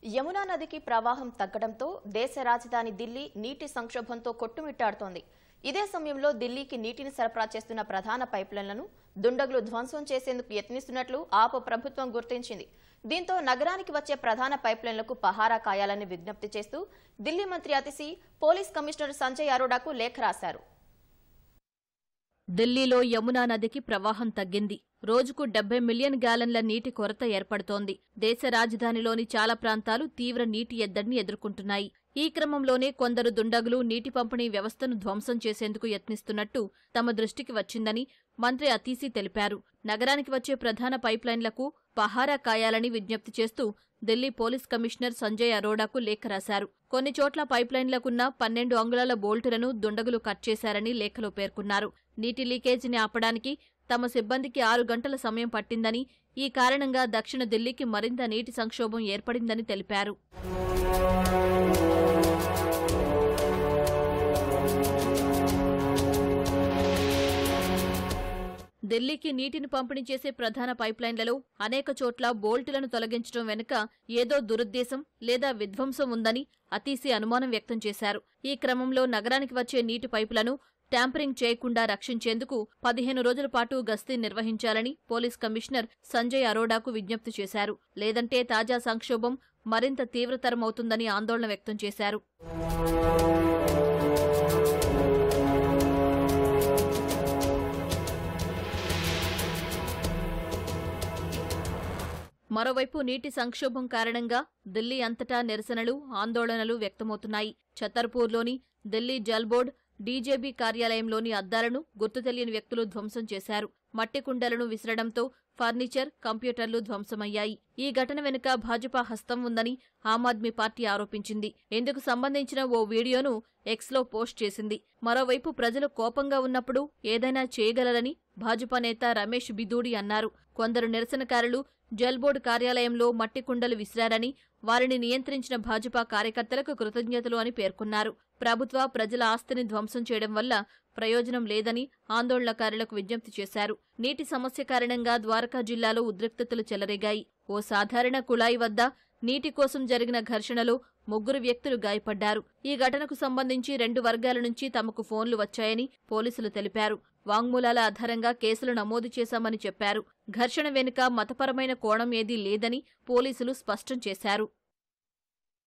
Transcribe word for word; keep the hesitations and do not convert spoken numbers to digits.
యమునా నదికి ప్రవాహం తగ్గడంతో దేశ రాజధాని ఢిల్లీ నీటి సంక్షోభంతో కొట్టుమిట్టాడుతోంది. ఇదే సమయంలో ఢిల్లీకి నీటిని సరఫరా చేస్తున్న ప్రధాన పైప్లైన్లను దుండగులు ధ్వంసం చేసేందుకు యత్నిస్తున్నట్లు ఆప్ ప్రభుత్వం గుర్తించింది. దీంతో నగరానికి వచ్చే ప్రధాన పైప్లైన్లకు పహారా కాయాలని విజ్ఞప్తి చేస్తూ ఢిల్లీ మంత్రి అతిశి పోలీస్ కమిషనర్ సంజయ్ అరోడాకు లేఖ రాశారు. ఢిల్లీలో యమునా నదికి ప్రవాహం తగ్గింది. రోజుకు డెబ్బై మిలియన్ గ్యాలన్ల నీటి కొరత ఏర్పడుతోంది. దేశ రాజధానిలోని చాలా ప్రాంతాలు తీవ్ర నీటి ఎద్దడిని ఎదుర్కొంటున్నాయి. ఈ క్రమంలోనే కొందరు దుండగులు నీటి పంపిణీ వ్యవస్థను ధ్వంసం చేసేందుకు యత్నిస్తున్నట్టు తమ దృష్టికి వచ్చిందని మంత్రి అతీసీ తెలిపారు. నగరానికి వచ్చే ప్రధాన పైప్లైన్లకు పహారా కాయాలని విజ్ఞప్తి చేస్తూ ఢిల్లీ పోలీస్ కమిషనర్ సంజయ్ అరోడాకు లేఖ రాశారు. కొన్ని చోట్ల పైప్లైన్లకున్న పన్నెండు అంగుళాల బోల్టులను దుండగులు కట్ చేశారని లేఖలో పేర్కొన్నారు. నీటి లీకేజీని ఆపడానికి తమ సిబ్బందికి ఆరు గంటల సమయం పట్టిందని, ఈ కారణంగా దక్షిణ ఢిల్లీకి మరింత నీటి సంక్షోభం ఏర్పడిందని తెలిపారు. ఢిల్లీకి నీటిని పంపిణీ చేసే ప్రధాన పైప్లైన్లలో అనేక చోట్ల బోల్టులను తొలగించడం వెనుక ఏదో దురుద్దేశం లేదా విధ్వంసం ఉందని అతీసీ అనుమానం వ్యక్తం చేశారు. ఈ క్రమంలో నగరానికి వచ్చే నీటి పైపులను ట్యాంపరింగ్ చేయకుండా రక్షించేందుకు పదిహేను రోజుల పాటు గస్తీ నిర్వహించాలని పోలీస్ కమిషనర్ సంజయ్ అరోడాకు విజ్ఞప్తి చేశారు. లేదంటే తాజా సంక్షోభం మరింత తీవ్రతరమవుతుందని ఆందోళన వ్యక్తం చేశారు. మరోవైపు నీటి సంక్షోభం కారణంగా ఢిల్లీ అంతటా నిరసనలు, ఆందోళనలు వ్యక్తమవుతున్నాయి. ఛతర్పూర్లోని ఢిల్లీ జల్ బోర్డు డీజేబీ కార్యాలయంలోని అద్దాలను గుర్తు తెలియని వ్యక్తులు ధ్వంసం చేశారు. మట్టి కుండలను విసరడంతో ఫర్నిచర్, కంప్యూటర్లు ధ్వంసమయ్యాయి. ఈ ఘటన వెనుక భాజపా హస్తం ఉందని ఆమ్ ఆద్మీ పార్టీ ఆరోపించింది. ఇందుకు సంబంధించిన ఓ వీడియోను ఎక్స్లో పోస్ట్ చేసింది. మరోవైపు ప్రజలు కోపంగా ఉన్నప్పుడు ఏదైనా చేయగలరని భాజపా నేత రమేష్ బిధూడి అన్నారు. కొందరు నిరసనకారులు జల్ బోర్డు కార్యాలయంలో మట్టి కుండలు విసిరారని, వారిని నియంత్రించిన భాజపా కార్యకర్తలకు కృతజ్ఞతలు అని పేర్కొన్నారు. ప్రభుత్వ, ప్రజల ఆస్తిని ధ్వంసం చేయడం వల్ల ప్రయోజనం లేదని ఆందోళనకారులకు విజ్ఞప్తి చేశారు. నీటి సమస్య కారణంగా ద్వారకా జిల్లాలో ఉద్రిక్తతలు చెలరేగాయి. ఓ సాధారణ కుళాయి వద్ద నీటి కోసం జరిగిన ఘర్షణలో ముగ్గురు వ్యక్తులు గాయపడ్డారు. ఈ ఘటనకు సంబంధించి రెండు వర్గాల నుంచి తమకు ఫోన్లు వచ్చాయని పోలీసులు తెలిపారు. వాంగ్మూలాల ఆధారంగా కేసులు నమోదు చేశామని చెప్పారు. ఘర్షణ వెనుక మతపరమైన కోణం ఏదీ లేదని పోలీసులు స్పష్టం చేశారు.